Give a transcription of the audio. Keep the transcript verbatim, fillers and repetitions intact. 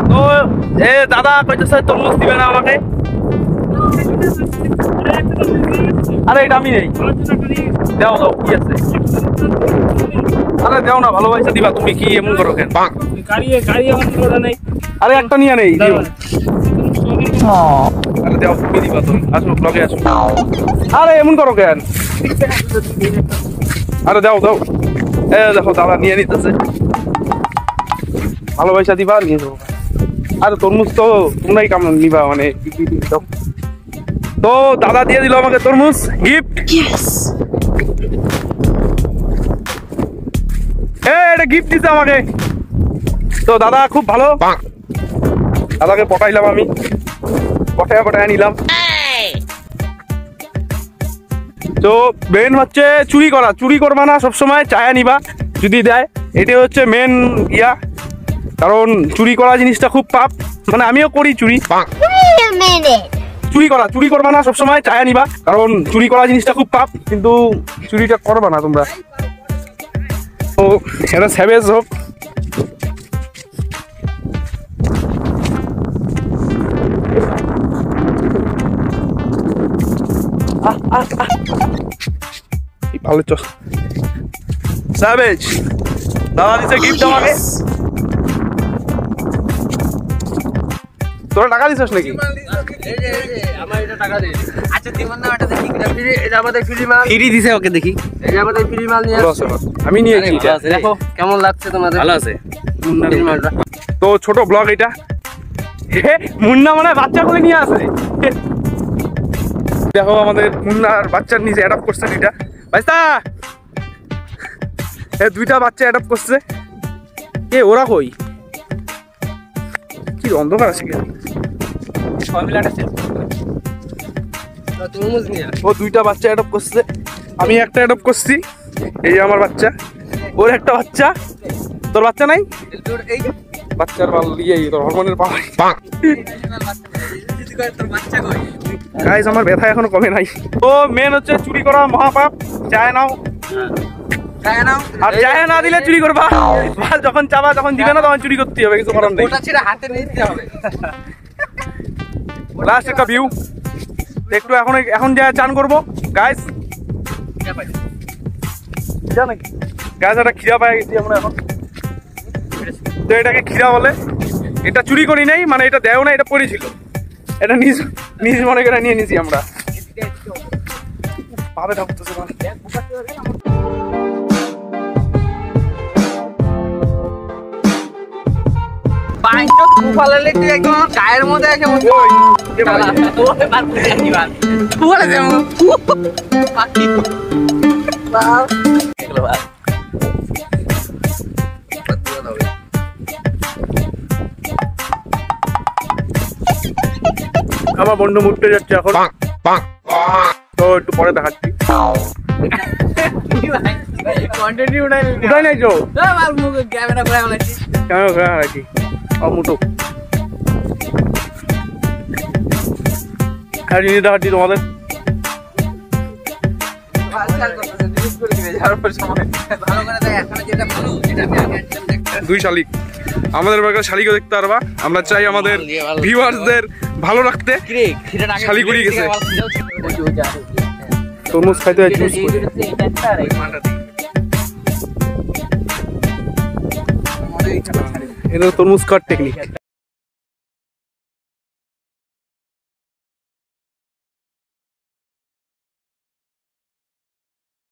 তো এ দাদা কইতেছে তরমুজ দিবে না আমাকে। আরে এটা আমি নেই, দাও দাও কি আছে। আরে দাও না, ভালোবাসা দিবা। তুমি কি এমন করো কেন? আরে একটা নিয়ে নেই, আরে দাও তুমি দিবা তো। আসো ব্লগে আসো। আরে এমন করো কেন? আরে দাও দাও। এ দেখো দাদা নিয়ে নিতেছে, ভালোবাসা দিবা নিয়ে যাবো। আরে তরমুজ তো তোমরাই কামড় নিবা, মানে তো দাদা দিয়ে দিল আমাকে তরমুজ গিফট। এটা গিফট দিছে আমাকে। তো দাদা খুব ভালো, দাদাকে পটাইলাম আমি, পটায় পটায় নিলাম। তো মেন হচ্ছে চুরি করা, চুরি করবা না, সবসময় চায়া নিবা যদি দেয়। এটা হচ্ছে মেন ইয়া, কারণ চুরি করা জিনিসটা খুব পাপ, মানে আমিও করি চুরি। চুরি করা চুরি করবা না, সবসময় চায়া নিবা, কারণ চুরি করা জিনিসটা খুব পাপ, কিন্তু চুরিটা করবা না তোমরা। তো এটা স্যাভেজ হোক। ভালো চল স্যাভেজ। দাদা দিছে গিফট আমাকে। তোরা টাকা দিছিস নাকি? আমি নিয়েছি। দেখো কেমন লাগছে তোমাদের? ভালো আছে তো ছোট ব্লগ এটা। মুন্না মানে বাচ্চা করে নিয়ে আসে। দেখো আমাদের মুন্নার বাচ্চার নিচে অ্যাডাপ্ট করছে দুইটা ভাইস্তা, দুইটা বাচ্চা অ্যাডাপ্ট করছে। এ ওরা কই? কি অন্ধকার আছে কেন? ও দুইটা বাচ্চা অ্যাডপ্ট করছে, আমি একটা অ্যাডপ্ট করছি। এই যে আমার বাচ্চা, ওর একটা বাচ্চা। তোর বাচ্চা নাই? বাচ্চার বাল দিয়ে তোর হরমোনের পাওয়ার। গাইস আমার ব্যথা এখনো কমে নাই। তো মেন হচ্ছে চুরি করা মহাপাপ, চায় নাও। আর চায় না দিলে চুরি করবা, যখন চাবা যখন দিবে না তখন চুরি করতে হবে, কিছু করার নেই। লাস্ট একটা ভিউ একটু, এখন এখন যা চান করবো গাইস। গাছ একটা খিরা পাই গেছি আমরা এখন। তো এটাকে খিরা বলে। এটা চুরি করি নাই, মানে এটা দেও না, এটা পড়েছিল, এটা নিজ নিজ মনে করে নিয়ে নিছি আমরা। পাবে থাকতেছে গায়ের মধ্যে আমার বন্ধু মুটতে যাচ্ছে এখন, তো একটু পরে দেখাচ্ছি। উঠাই নাই তো ক্যামেরা ঘুরে ফেলাচ্ছি, ক্যামেরা ঘুরে ফেলাচ্ছি। মুটো আর জিনিস দেখাচ্ছি তোমাদের। দুই শালিক, আমাদের বাড়ির শালিকও দেখতে পারবা। আমরা চাই আমাদের ভিউয়ার্সদের ভালো রাখতে। শালিগুড়ি গেছে তরমুজ খাইতে হয়, জুস করে। এটা তরমুজ কাট টেকনিক।